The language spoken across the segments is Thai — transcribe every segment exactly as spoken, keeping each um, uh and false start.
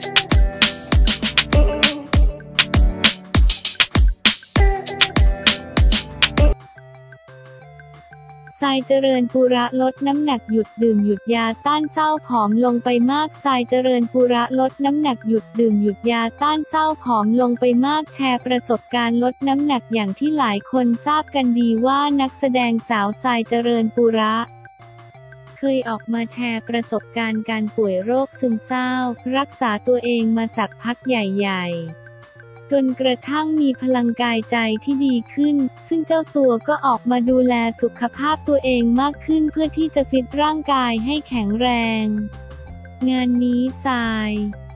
ทรายเจริญปุระลดน้ำหนักหยุดดื่มหยุดยาต้านเศร้าผอมลงไปมากทรายเจริญปุระลดน้ำหนักหยุดดื่มหยุดยาต้านเศร้าผอมลงไปมากแชร์ประสบการณ์ลดน้ำหนักอย่างที่หลายคนทราบกันดีว่านักแสดงสาวทรายเจริญปุระเคยออกมาแชร์ประสบการณ์การป่วยโรคซึมเศร้ารักษาตัวเองมาสักพักใหญ่ๆจนกระทั่งมีพลังกายใจที่ดีขึ้นซึ่งเจ้าตัวก็ออกมาดูแลสุขภาพตัวเองมากขึ้นเพื่อที่จะฟิตร่างกายให้แข็งแรงงานนี้ทราย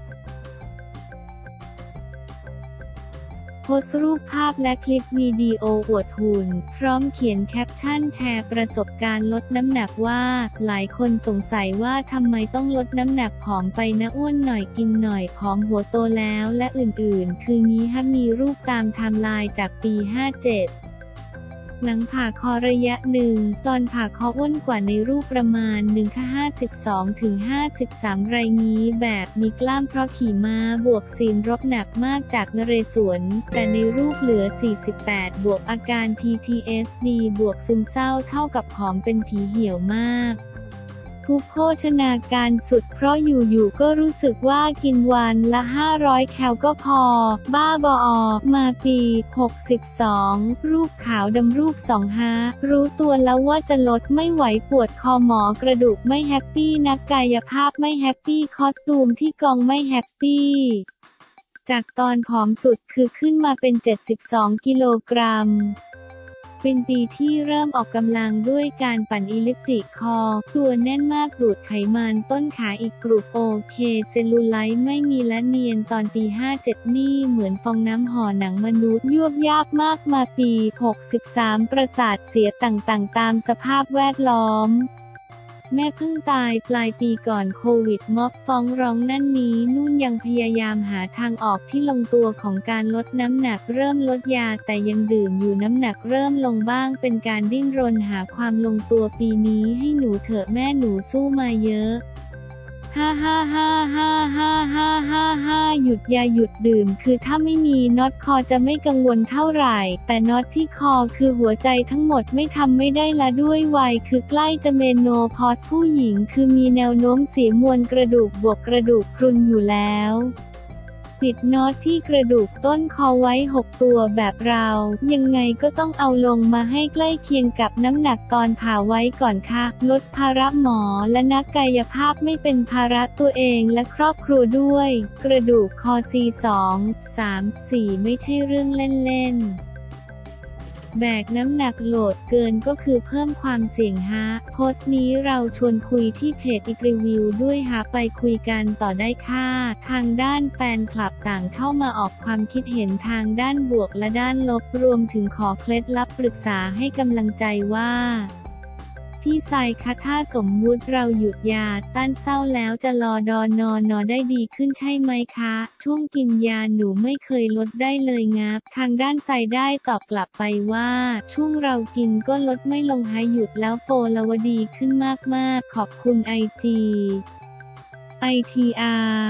โพสต์รูปภาพและคลิปวิดีโออวดหุ่นพร้อมเขียนแคปชั่นแชร์ประสบการณ์ลดน้ำหนักว่าหลายคนสงสัยว่าทำไมต้องลดน้ำหนักผอมไปนะอ้วนหน่อยกินหน่อยผอมหัวโตแล้วและอื่นๆคืองี้ฮะมีรูปตามไทม์ไลน์จากปีห้าเจ็ดหลังผ่าคอระยะหนึ่งตอนผ่าคออ้วนกว่าในรูปประมาณ หนึ่งถึงห้าสิบสองถึงห้าสิบสาม ไรงี้แบบมีกล้ามเพราะขี่ม้าบวกศีลรบหนักมากจากนเรศวรแต่ในรูปเหลือสี่สิบแปดบวกอาการ พี ที เอส ดี บวกซึมเศร้าเท่ากับผอมเป็นผีเหี่ยวมากทุกโภชนาการสุดเพราะอยู่ๆก็รู้สึกว่ากินวันละห้าร้อยแคลก็พอบ้าบอมาปีหกสิบสองรูปขาวดำรูปสองฮะรู้ตัวแล้วว่าจะลดไม่ไหวปวดคอหมอกระดูกไม่แฮปปี้นักกายภาพไม่แฮปปี้คอสตูมที่กองไม่แฮปปี้จากตอนผอมสุดคือขึ้นมาเป็นเจ็ดสิบสองกิโลกรัมเป็นปีที่เริ่มออกกำลังด้วยการปั่นอิลิปติกคอตัวแน่นมากดูดไขมันต้นขาอีกกลุ่มโอเคเซลลูไลท์ไม่มีและเนียนตอนปีห้าเจ็ดนี่เหมือนฟองน้ำห่อหนังมนุษย์ยวบยากมากมาปีหกสิบสามประสาทเสียต่างๆตามสภาพแวดล้อมแม่เพิ่งตายปลายปีก่อนโควิดม็อบฟ้องร้องนั่นนี้นู่นยังพยายามหาทางออกที่ลงตัวของการลดน้ำหนักเริ่มลดยาแต่ยังดื่มอยู่น้ำหนักเริ่มลงบ้างเป็นการดิ้นรนหาความลงตัวปีนี้ให้หนูเถอะแม่หนูสู้มาเยอะฮ่าฮ่าฮ่าฮ่าฮ่าฮ่าฮ่าฮ่าหยุดยาหยุดดื่มคือถ้าไม่มีน็อตคอจะไม่กังวลเท่าไหร่แต่น็อตที่คอคือหัวใจทั้งหมดไม่ทำไม่ได้ละด้วยวัยคือใกล้จะเมโนพอสผู้หญิงคือมีแนวโน้มเสียมวลกระดูกบวกกระดูกพรุนอยู่แล้วติดน็อตที่กระดูกต้นคอไว้หกตัวแบบเรายังไงก็ต้องเอาลงมาให้ใกล้เคียงกับน้ำหนักตอนผ่าไว้ก่อนค่ะลดภาระหมอและนักกายภาพไม่เป็นภาระตัวเองและครอบครัวด้วยกระดูกคอ ซี สอง สาม สี่ ไม่ใช่เรื่องเล่นๆแบกน้ำหนักโหลดเกินก็คือเพิ่มความเสี่ยงฮะโพสต์นี้เราชวนคุยที่เพจอีกรีวิวด้วยฮะไปคุยกันต่อได้ค่ะทางด้านแฟนคลับต่างเข้ามาออกความคิดเห็นทางด้านบวกและด้านลบรวมถึงขอเคล็ดลับปรึกษาให้กำลังใจว่าพี่ทรายคะถ้าสมมุติเราหยุดยาต้านเศร้าแล้วจะรอดอนอนนอได้ดีขึ้นใช่ไหมคะช่วงกินยาหนูไม่เคยลดได้เลยงับทางด้านทรายได้ตอบกลับไปว่าช่วงเรากินก็ลดไม่ลงหาหยุดแล้วโปรวดีขึ้นมากๆขอบคุณไอจีไอทีอาร์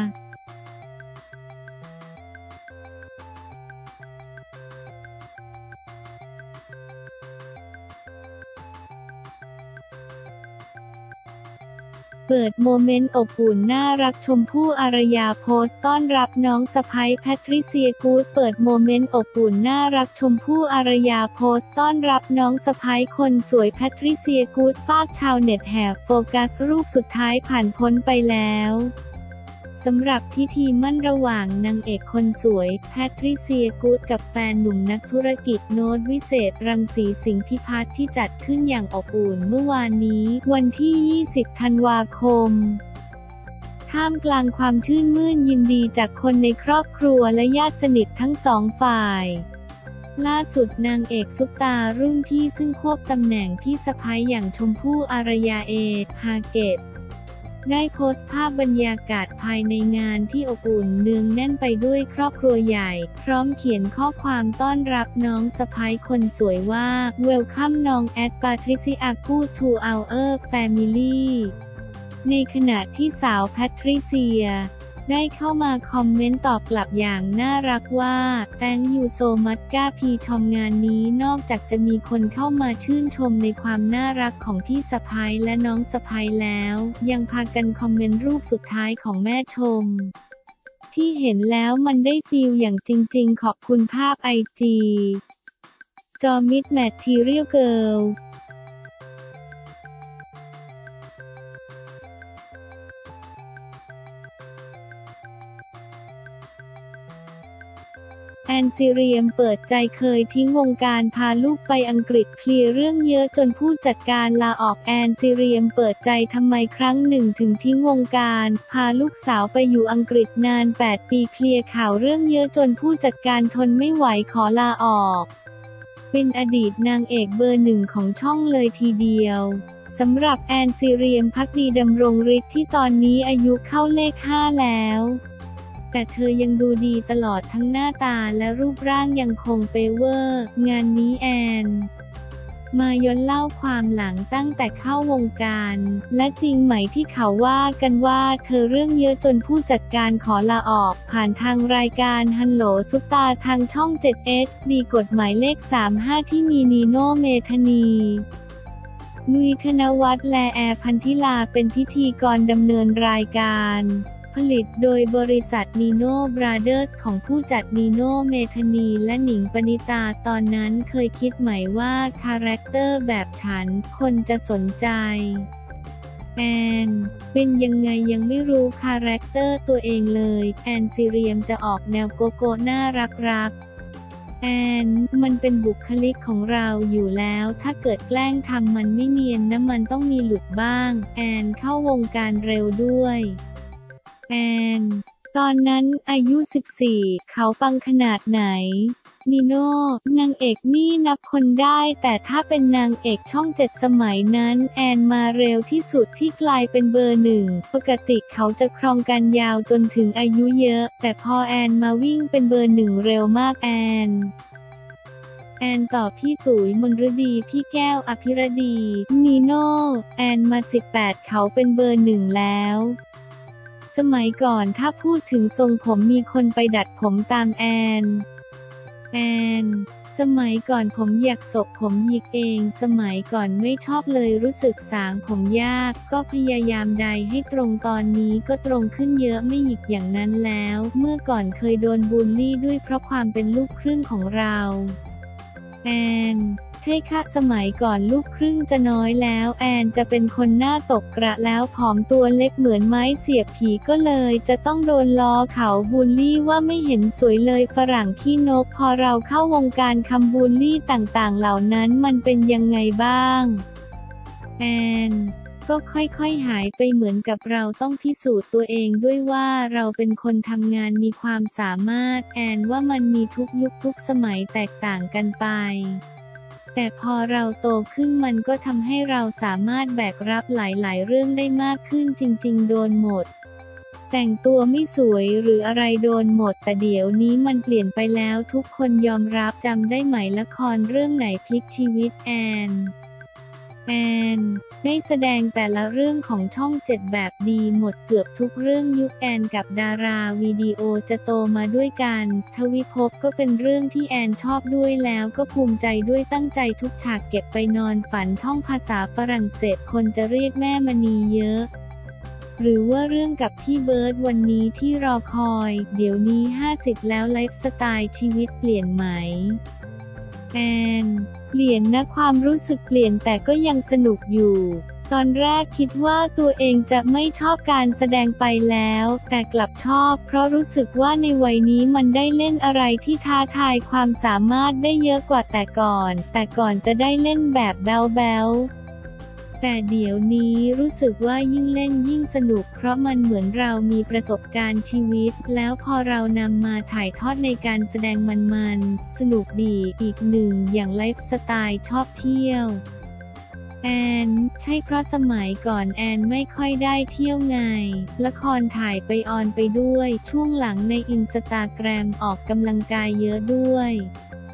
เปิดโมเมนต์อบอุ่นน่ารักชมพู่อารยาโพสต์ต้อนรับน้องสะใภ้แพทริเซียกู๊ดเปิดโมเมนต์อบอุ่นน่ารักชมพู่อารยาโพสต์ต้อนรับน้องสะใภ้คนสวยแพทริเซียกู๊ดฝากชาวเน็ตแห่โฟกัสรูปสุดท้ายผ่านพ้นไปแล้วสำหรับพิธีมั่นระหว่างนางเอกคนสวยแพทริเซียกู๊ดกับแฟนหนุ่มนักธุรกิจโน้ตวิเศษรังสีสิงห์พิพัฒน์ที่จัดขึ้นอย่างอบอุ่นเมื่อวานนี้วันที่ยี่สิบธันวาคมท่ามกลางความชื่นมื่นยินดีจากคนในครอบครัวและญาติสนิททั้งสองฝ่ายล่าสุดนางเอกซุปตารุ่นพี่ซึ่งควบตำแหน่งพี่สะใภ้อย่างชมพู่อารยาเอฮาเกตได้โพสต์ภาพบรรยากาศภายในงานที่อบอุ่นเนืองแน่นไปด้วยครอบครัวใหญ่พร้อมเขียนข้อความต้อนรับน้องสะใภ้คนสวยว่า Welcome น้องแอดปาทริเซียกูด to our family ในขณะที่สาวแพทริเซียได้เข้ามาคอมเมนต์ตอบกลับอย่างน่ารักว่า Thank you so much ก้าพีชมงานนี้นอกจากจะมีคนเข้ามาชื่นชมในความน่ารักของพี่สะใภ้และน้องสะใภ้แล้วยังพากันคอมเมนต์รูปสุดท้ายของแม่ชมที่เห็นแล้วมันได้ฟีลอย่างจริงๆขอบคุณภาพไอจีจอมิดแมททีเรียลเกิร์ลแอนซิเรียมเปิดใจเคยทิ้งวงการพาลูกไปอังกฤษเคลียร์เรื่องเยอะจนผู้จัดการลาออกแอนซิเรียมเปิดใจทำไมครั้งหนึ่งถึงทิ้งวงการพาลูกสาวไปอยู่อังกฤษนานแปดปีเคลียร์ข่าวเรื่องเยอะจนผู้จัดการทนไม่ไหวขอลาออกเป็นอดีตนางเอกเบอร์หนึ่งของช่องเลยทีเดียวสำหรับแอนซิเรียมภักดีดำรงฤทธิ์ที่ตอนนี้อายุเข้าเลขห้าแล้วแต่เธอยังดูดีตลอดทั้งหน้าตาและรูปร่างยังคงเป๊ะเวอร์งานนี้แอนมาย้อนเล่าความหลังตั้งแต่เข้าวงการและจริงไหมที่เขาว่ากันว่าเธอเรื่องเยอะจนผู้จัดการขอลาออกผ่านทางรายการฮัลโหลซุปตาทางช่อง เจ็ด เอช ดี กฎหมายเลขสามสิบห้าที่มีนีโน่เมธานีนุ้ยธนวัฒน์และแอร์พันธิลาเป็นพิธีกรดำเนินรายการผลิตโดยบริษัทนีโน่บราเดอร์สของผู้จัดนีโน่เมธานีและหนิงปณิตาตอนนั้นเคยคิดไหมว่าคาแรคเตอร์แบบฉันคนจะสนใจแอนเป็นยังไงยังไม่รู้คาแรคเตอร์ตัวเองเลยแอนซิเรียมจะออกแนวโกโก้น่ารักรักแอนมันเป็นบุคลิกของเราอยู่แล้วถ้าเกิดแกล้งทำมันไม่เนียนนะมันต้องมีหลุดบ้างแอนเข้าวงการเร็วด้วยแอนตอนนั้นอายุสิบสี่เขาปังขนาดไหนนีโน่นางเอกนี่นับคนได้แต่ถ้าเป็นนางเอกช่องเจ็ดสมัยนั้นแอนมาเร็วที่สุดที่กลายเป็นเบอร์หนึ่งปกติเขาจะครองกันยาวจนถึงอายุเยอะแต่พอแอนมาวิ่งเป็นเบอร์หนึ่งเร็วมากแอนแอนตอบพี่ตุ๋ยมนฤดีพี่แก้วอภิรดีนีโน่แอนมาสิบแปดเขาเป็นเบอร์หนึ่งแล้วสมัยก่อนถ้าพูดถึงทรงผมมีคนไปดัดผมตามแอนแอนสมัยก่อนผมอยากศกผมหยิกเองสมัยก่อนไม่ชอบเลยรู้สึกสางผมยากก็พยายามใดให้ตรงตอนนี้ก็ตรงขึ้นเยอะไม่หยิกอย่างนั้นแล้วเมื่อก่อนเคยโดนบูลลี่ด้วยเพราะความเป็นลูกครึ่งของเราแอนใช่ค่ะสมัยก่อนลูกครึ่งจะน้อยแล้วแอนจะเป็นคนหน้าตกกระแล้วผอมตัวเล็กเหมือนไม้เสียบผีก็เลยจะต้องโดนล้อเขาบูลลี่ว่าไม่เห็นสวยเลยฝรั่งขี้นกพอเราเข้าวงการคำบูลลี่ต่างๆเหล่านั้นมันเป็นยังไงบ้างแอนก็ค่อยๆหายไปเหมือนกับเราต้องพิสูจน์ตัวเองด้วยว่าเราเป็นคนทำงานมีความสามารถแอนว่ามันมีทุกยุคทุกสมัยแตกต่างกันไปแต่พอเราโตขึ้นมันก็ทำให้เราสามารถแบกรับหลายๆเรื่องได้มากขึ้นจริงๆโดนหมดแต่งตัวไม่สวยหรืออะไรโดนหมดแต่เดี๋ยวนี้มันเปลี่ยนไปแล้วทุกคนยอมรับจำได้ไหมละครเรื่องไหนพลิกชีวิตแอนแอนได้แสดงแต่ละเรื่องของช่องเจ็ดแบบดีหมดเกือบทุกเรื่องยุคแอนกับดาราวิดีโอจะโตมาด้วยกันทวิภพก็เป็นเรื่องที่แอนชอบด้วยแล้วก็ภูมิใจด้วยตั้งใจทุกฉากเก็บไปนอนฝันท่องภาษาฝรั่งเศสคนจะเรียกแม่มณีเยอะหรือว่าเรื่องกับพี่เบิร์ดวันนี้ที่รอคอยเดี๋ยวนี้ห้าสิบแล้วไลฟ์สไตล์ชีวิตเปลี่ยนไหมแอนเปลี่ยนนะความรู้สึกเปลี่ยนแต่ก็ยังสนุกอยู่ตอนแรกคิดว่าตัวเองจะไม่ชอบการแสดงไปแล้วแต่กลับชอบเพราะรู้สึกว่าในวัยนี้มันได้เล่นอะไรที่ท้าทายความสามารถได้เยอะกว่าแต่ก่อนแต่ก่อนจะได้เล่นแบบแบ๊วๆแต่เดี๋ยวนี้รู้สึกว่ายิ่งเล่นยิ่งสนุกเพราะมันเหมือนเรามีประสบการณ์ชีวิตแล้วพอเรานำมาถ่ายทอดในการแสดงมันๆสนุกดีอีกหนึ่งอย่างไลฟ์สไตล์ชอบเที่ยวแอนใช่เพราะสมัยก่อนแอนไม่ค่อยได้เที่ยวไงละครถ่ายไปออนไปด้วยช่วงหลังในอินสตาแกรมออกกำลังกายเยอะด้วย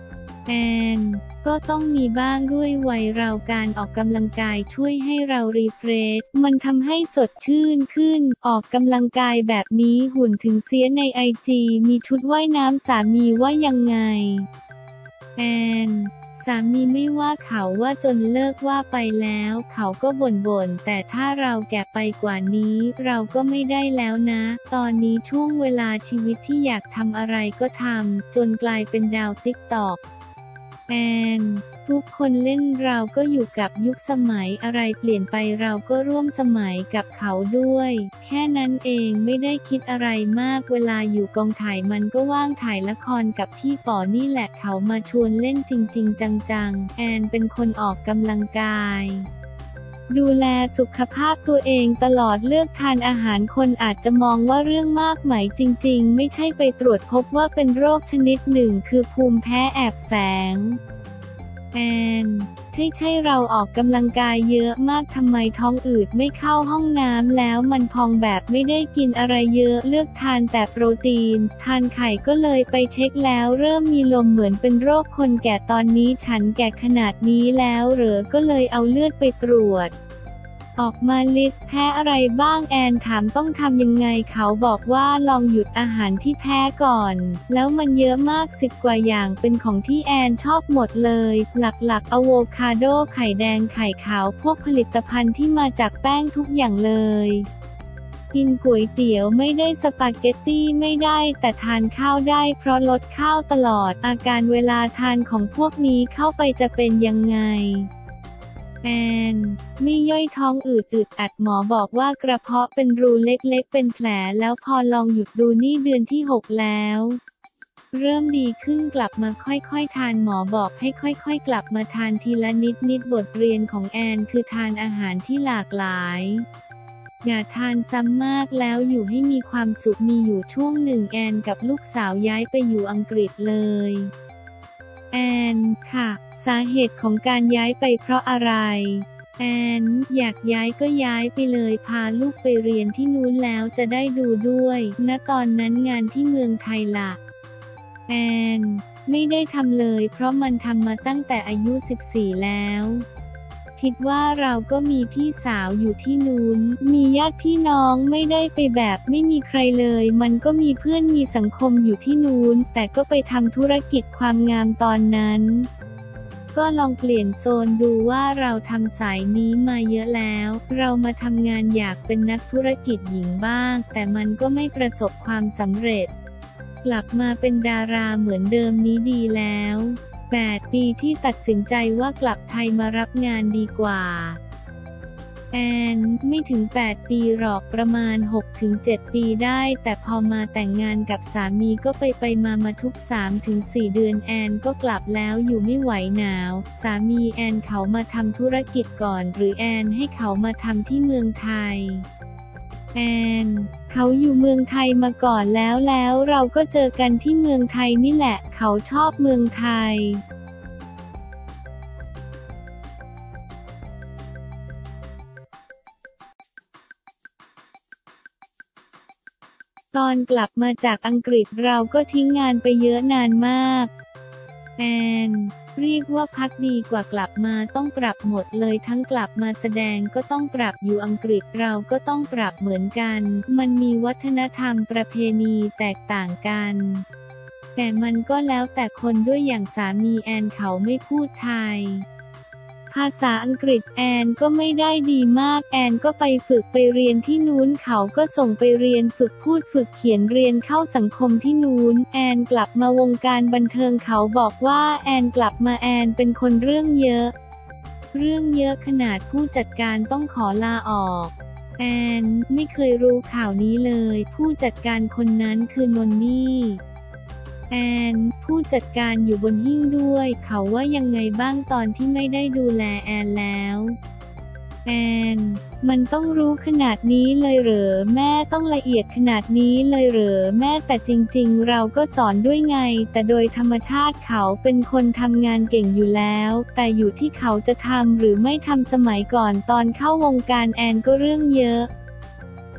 แอนก็ต้องมีบ้างด้วยวัยเราการออกกำลังกายช่วยให้เรารีเฟรชมันทำให้สดชื่นขึ้นออกกำลังกายแบบนี้หุ่นถึงเสียในไอจีมีชุดว่ายน้ำสามีว่ายังไงแอนสามีไม่ว่าเขาว่าจนเลิกว่าไปแล้วเขาก็บ่นๆแต่ถ้าเราแก่ไปกว่านี้เราก็ไม่ได้แล้วนะตอนนี้ช่วงเวลาชีวิตที่อยากทำอะไรก็ทำจนกลายเป็นดาวติ๊กต็อกแอนทุกคนเล่นเราก็อยู่กับยุคสมัยอะไรเปลี่ยนไปเราก็ร่วมสมัยกับเขาด้วยแค่นั้นเองไม่ได้คิดอะไรมากเวลาอยู่กองถ่ายมันก็ว่างถ่ายละครกับพี่ป๋อนี่แหละเขามาชวนเล่นจริงๆจังๆแอนเป็นคนออกกำลังกายดูแลสุขภาพตัวเองตลอดเลือกทานอาหารคนอาจจะมองว่าเรื่องมากไหมจริงๆไม่ใช่ไปตรวจพบว่าเป็นโรคชนิดหนึ่งคือภูมิแพ้แอบแฝงแอนใช่ใช่เราออกกำลังกายเยอะมากทำไมท้องอืดไม่เข้าห้องน้ำแล้วมันพองแบบไม่ได้กินอะไรเยอะเลือกทานแต่โปรตีนทานไข่ก็เลยไปเช็คแล้วเริ่มมีลมเหมือนเป็นโรคคนแก่ตอนนี้ฉันแก่ขนาดนี้แล้วเหรอก็เลยเอาเลือดไปตรวจออกมาลิสต์แพ้อะไรบ้างแอนถามต้องทำยังไงเขาบอกว่าลองหยุดอาหารที่แพ้ก่อนแล้วมันเยอะมากสิบกว่าอย่างเป็นของที่แอนชอบหมดเลยหลักๆอะโวคาโดไข่แดงไข่ขาวพวกผลิตภัณฑ์ที่มาจากแป้งทุกอย่างเลยกินก๋วยเตี๋ยวไม่ได้สปาเกตตี้ไม่ได้แต่ทานข้าวได้เพราะลดข้าวตลอดอาการเวลาทานของพวกนี้เข้าไปจะเป็นยังไงแอนไม่ย่อยท้องอืดอึดอัดหมอบอกว่ากระเพาะเป็นรูเล็กๆเป็นแผลแล้วพอลองหยุดดูนี่เดือนที่หกแล้วเริ่มดีขึ้นกลับมาค่อยๆทานหมอบอกให้ค่อยๆกลับมาทานทีละนิดนิดบทเรียนของแอนคือทานอาหารที่หลากหลายอย่าทานซ้ำมากแล้วอยู่ให้มีความสุขมีอยู่ช่วงหนึ่งแอนกับลูกสาวย้ายไปอยู่อังกฤษเลยแอนค่ะสาเหตุของการย้ายไปเพราะอะไรแอนอยากย้ายก็ย้ายไปเลยพาลูกไปเรียนที่นู้นแล้วจะได้ดูด้วยณตอนนั้นงานที่เมืองไทยล่ะแอนไม่ได้ทำเลยเพราะมันทำมาตั้งแต่อายุสิบสี่แล้วคิดว่าเราก็มีพี่สาวอยู่ที่นู้นมีญาติพี่น้องไม่ได้ไปแบบไม่มีใครเลยมันก็มีเพื่อนมีสังคมอยู่ที่นู้นแต่ก็ไปทำธุรกิจความงามตอนนั้นก็ลองเปลี่ยนโซนดูว่าเราทำสายนี้มาเยอะแล้วเรามาทำงานอยากเป็นนักธุรกิจหญิงบ้างแต่มันก็ไม่ประสบความสำเร็จกลับมาเป็นดาราเหมือนเดิมนี้ดีแล้วแปดปีที่ตัดสินใจว่ากลับไทยมารับงานดีกว่าแอนไม่ถึงแปดปีหรอกประมาณ หกถึงเจ็ด ปีได้แต่พอมาแต่งงานกับสามีก็ไปไปมามาทุก สามถึงสี่ เดือนแอนก็กลับแล้วอยู่ไม่ไหวหนาวสามีแอนเขามาทำธุรกิจก่อนหรือแอนให้เขามาทำที่เมืองไทยแอนเขาอยู่เมืองไทยมาก่อนแล้วแล้วเราก็เจอกันที่เมืองไทยนี่แหละเขาชอบเมืองไทยตอนกลับมาจากอังกฤษเราก็ทิ้งงานไปเยอะนานมากแอนเรียกว่าพักดีกว่ากลับมาต้องปรับหมดเลยทั้งกลับมาแสดงก็ต้องปรับอยู่อังกฤษเราก็ต้องปรับเหมือนกันมันมีวัฒนธรรมประเพณีแตกต่างกันแต่มันก็แล้วแต่คนด้วยอย่างสามีแอนเขาไม่พูดไทยภาษาอังกฤษแอนก็ไม่ได้ดีมากแอนก็ไปฝึกไปเรียนที่นู้นเขาก็ส่งไปเรียนฝึกพูดฝึกเขียนเรียนเข้าสังคมที่นู้นแอนกลับมาวงการบันเทิงเขาบอกว่าแอนกลับมาแอนเป็นคนเรื่องเยอะเรื่องเยอะขนาดผู้จัดการต้องขอลาออกแอนไม่เคยรู้ข่าวนี้เลยผู้จัดการคนนั้นคือนนนี่แอนผู้จัดการอยู่บนหิ้งด้วยเขาว่ายังไงบ้างตอนที่ไม่ได้ดูแลแอนแล้วแอนมันต้องรู้ขนาดนี้เลยเหรอแม่ต้องละเอียดขนาดนี้เลยเหรอแม่แต่จริงๆเราก็สอนด้วยไงแต่โดยธรรมชาติเขาเป็นคนทำงานเก่งอยู่แล้วแต่อยู่ที่เขาจะทำหรือไม่ทำสมัยก่อนตอนเข้าวงการแอนก็เรื่องเยอะ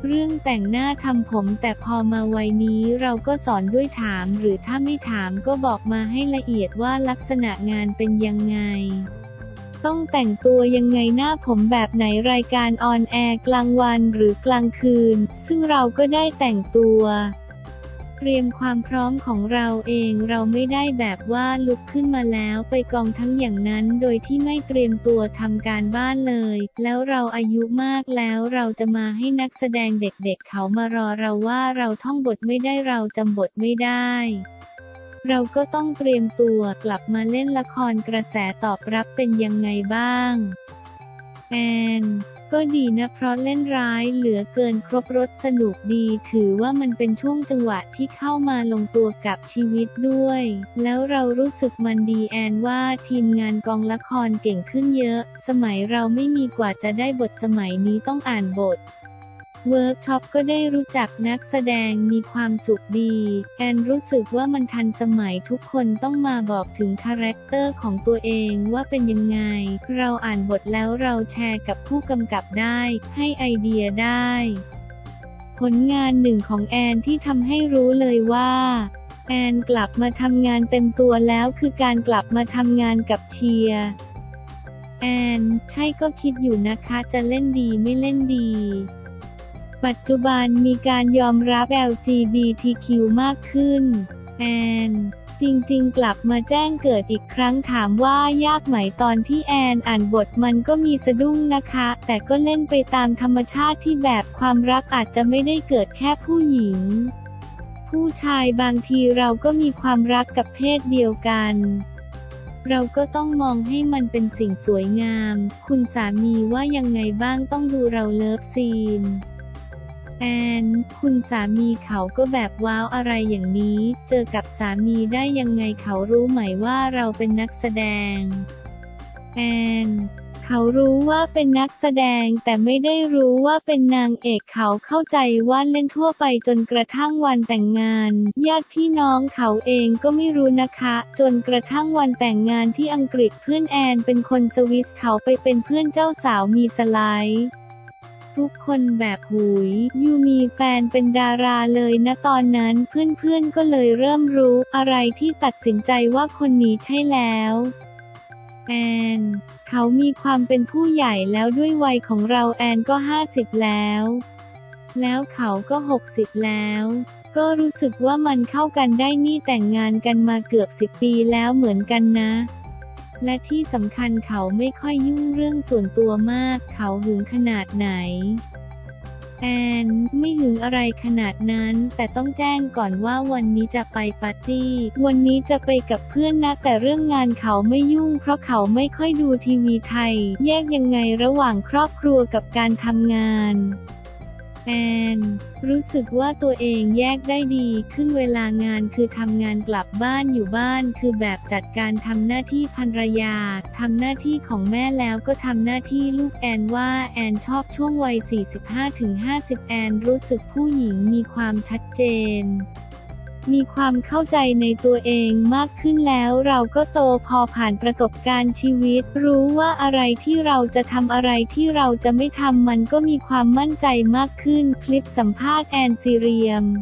เรื่องแต่งหน้าทำผมแต่พอมาวัยนี้เราก็สอนด้วยถามหรือถ้าไม่ถามก็บอกมาให้ละเอียดว่าลักษณะงานเป็นยังไงต้องแต่งตัวยังไงหน้าผมแบบไหนรายการออนแอร์กลางวันหรือกลางคืนซึ่งเราก็ได้แต่งตัวเตรียมความพร้อมของเราเองเราไม่ได้แบบว่าลุกขึ้นมาแล้วไปกองทั้งอย่างนั้นโดยที่ไม่เตรียมตัวทำการบ้านเลยแล้วเราอายุมากแล้วเราจะมาให้นักแสดงเด็กๆ เ, เขามารอเราว่าเราท่องบทไม่ได้เราจำบทไม่ได้เราก็ต้องเตรียมตัวกลับมาเล่นละครกระแสตอบรับเป็นยังไงบ้างแอนก็ดีนะเพราะเล่นร้ายเหลือเกินครบรสสนุกดีถือว่ามันเป็นช่วงจังหวะที่เข้ามาลงตัวกับชีวิตด้วยแล้วเรารู้สึกมันดีแอนว่าทีมงานกองละครเก่งขึ้นเยอะสมัยเราไม่มีกว่าจะได้บทสมัยนี้ต้องอ่านบทเวิร์กช็อปก็ได้รู้จักนักแสดงมีความสุขดีแอนรู้สึกว่ามันทันสมัยทุกคนต้องมาบอกถึงคาแรคเตอร์ของตัวเองว่าเป็นยังไงเราอ่านบทแล้วเราแชร์กับผู้กำกับได้ให้ไอเดียได้ผลงานหนึ่งของแอนที่ทำให้รู้เลยว่าแอนกลับมาทำงานเต็มตัวแล้วคือการกลับมาทำงานกับเชียร์แอนใช่ก็คิดอยู่นะคะจะเล่นดีไม่เล่นดีปัจจุบันมีการยอมรับ แอล จี บี ที คิว มากขึ้นแอนจริงๆกลับมาแจ้งเกิดอีกครั้งถามว่ายากไหมตอนที่แอนอ่านบทมันก็มีสะดุ้งนะคะแต่ก็เล่นไปตามธรรมชาติที่แบบความรักอาจจะไม่ได้เกิดแค่ผู้หญิงผู้ชายบางทีเราก็มีความรักกับเพศเดียวกันเราก็ต้องมองให้มันเป็นสิ่งสวยงามคุณสามีว่ายังไงบ้างต้องดูเราเลิฟซีนแอนคุณสามีเขาก็แบบว้าวอะไรอย่างนี้เจอกับสามีได้ยังไงเขารู้ไหมว่าเราเป็นนักแสดงแอนเขารู้ว่าเป็นนักแสดงแต่ไม่ได้รู้ว่าเป็นนางเอกเขาเข้าใจว่าเล่นทั่วไปจนกระทั่งวันแต่งงานญาติพี่น้องเขาเองก็ไม่รู้นะคะจนกระทั่งวันแต่งงานที่อังกฤษเพื่อนแอนเป็นคนสวิสเขาไปเป็นเพื่อนเจ้าสาวมีสไลด์ทุกคนแบบหุยยูมีแฟนเป็นดาราเลยนะตอนนั้นเพื่อนๆก็เลยเริ่มรู้อะไรที่ตัดสินใจว่าคนนี้ใช่แล้วแอนเขามีความเป็นผู้ใหญ่แล้วด้วยวัยของเราแอนก็ห้าสิบแล้วแล้วเขาก็หกสิบแล้วก็รู้สึกว่ามันเข้ากันได้นี่แต่งงานกันมาเกือบสิบปีแล้วเหมือนกันนะและที่สำคัญเขาไม่ค่อยยุ่งเรื่องส่วนตัวมากเขาหึงขนาดไหนแอนไม่หึงอะไรขนาดนั้นแต่ต้องแจ้งก่อนว่าวันนี้จะไปปาร์ตี้วันนี้จะไปกับเพื่อนนะแต่เรื่องงานเขาไม่ยุ่งเพราะเขาไม่ค่อยดูทีวีไทยแยกยังไงระหว่างครอบครัวกับการทำงานแอนรู้สึกว่าตัวเองแยกได้ดีขึ้นเวลางานคือทำงานกลับบ้านอยู่บ้านคือแบบจัดการทำหน้าที่ภรรยาทำหน้าที่ของแม่แล้วก็ทำหน้าที่ลูกแอนว่าแอนชอบช่วงวัย สี่สิบห้าถึงห้าสิบ แอนรู้สึกผู้หญิงมีความชัดเจนมีความเข้าใจในตัวเองมากขึ้นแล้วเราก็โตพอผ่านประสบการณ์ชีวิตรู้ว่าอะไรที่เราจะทำอะไรที่เราจะไม่ทำมันก็มีความมั่นใจมากขึ้นคลิปสัมภาษณ์แอนซีเรียม